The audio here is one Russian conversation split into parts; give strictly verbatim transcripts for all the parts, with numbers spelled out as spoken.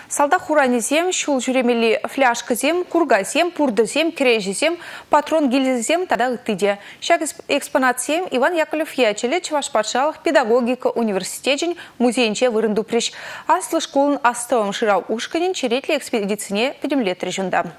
Салда хуранезем, шул жүремели фляжкызем, кургазем, пурдызем, крежезем, патрон гильзем тада ыттыде. Шак экспонатсем Иван Яковлев ячеле Чувашпатшалық педагогика университетен музейнче вырынду приш. Аслы школын астывым шыра ушканен черетлі экспедицине педемлет режунда.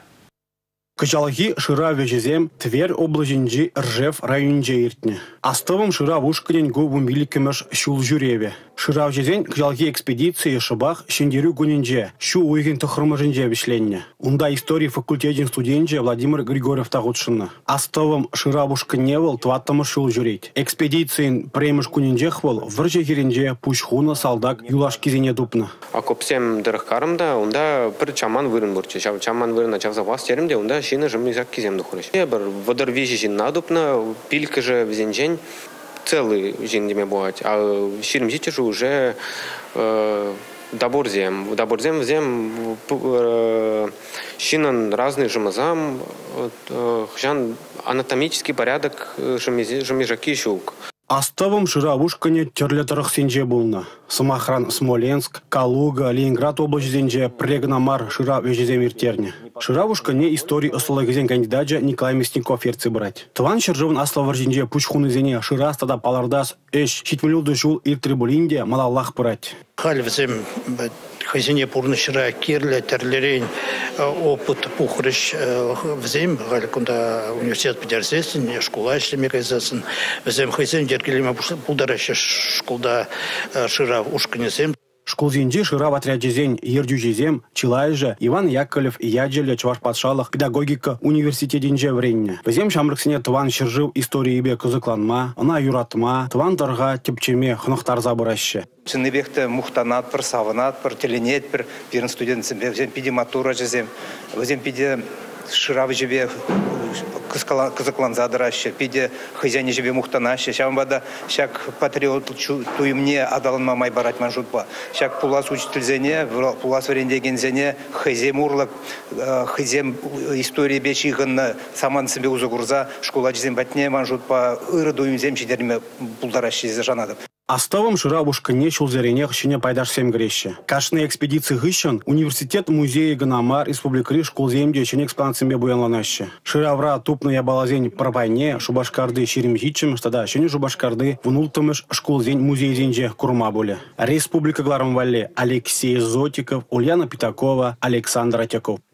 Кычалги шыра вежезем Тверь облажинжи Ржев районже иртне. Астывым шыра ушканен губым биликемеш шул жүреве. Шыра вежезен кычалги экспедиции шыбах шендерю гуненже, шу уйген тохрымажинже вишленне. Унда истории факультетин студенже Владимир Григорьев тагутшынна. Астывым шыра ушканевал тваттамы шул жүрейт. Экспедициян премыш куненже хвал вырже херенже пушхуна салдак юлаш кизене дупна. Акопсем дырхкарымда, унда бір чаман вырын бурчы. Чаман вырын чавза вас теремде, унда шины жымнизак кизем духурыш. Бір водар вежи жин надупна, пилька же взенжень целый жин деме буать, а ширим житежу уже э, добор зем. Добор зем зем э, шинан разный жымазам, э, жан анатомический порядок жымижаки щук. Астывым шыра ушкане терлетарых сенже булна. Самохран Смоленск, Калуга, Ленинград облачзенже прегнамар шыра вежезем иртерне. Шыра ушкане истории осылыгызен кандидаджа Николай Мясников ерцы брать. Тван шыржывын аславаржинже пучхунызене шыра стада палардас эш щитмелюлды жул иртрибулинде малаллах брать. Хальвзем хазине пурнышыра кирле терлерень опыт пухрыш взем галькунда университет педерсесин школа ишлеме кайзасын взем хазин дергелеме пулдараща школда шыра ушканесем. Школзинжи шыра в отряде зень ердюжезем, Чилайжа, Иван Яковлев и Яджеле Чувашпатшалық педагогика университетинже вренне. Взем шамрыксене тван шыржив истории бе кызыкланма, она юратма, тван дарға тепчеме хнықтар забыраще. Чыныбекті мухтанат пір, саванат пір, теленет пір, бірін студентсім, взем пиде матура жезем, взем пиде шыра жебе кызыкланза дыраще, пиде хозяйне жебе мухтанаще, шамбада шак патриот туйымне адалынма май барать манжутпа. Шак пулас учительзене, пулас варендегензене, хозем урлак, хозем истории бечи гынна саман себе узагурза, школа жезем батне манжутпа, ыры дуйымзем чидерме пулдараще жанады. Астывым шыра ушкане шулзерене хыщене пайдашсем греще. Кашны экспедиции хыщен университет музея Ганамар республикри школземде чене экспансембе буянланаще. Шыравра тупна ябалазень пропайне шубашкарды ширимжичем, стада чене шубашкарды внултымыш школзень музейзенже курма боле. Республика Гларом Валле Алексей Зотиков, Ульяна Питакова, Александр Атяков.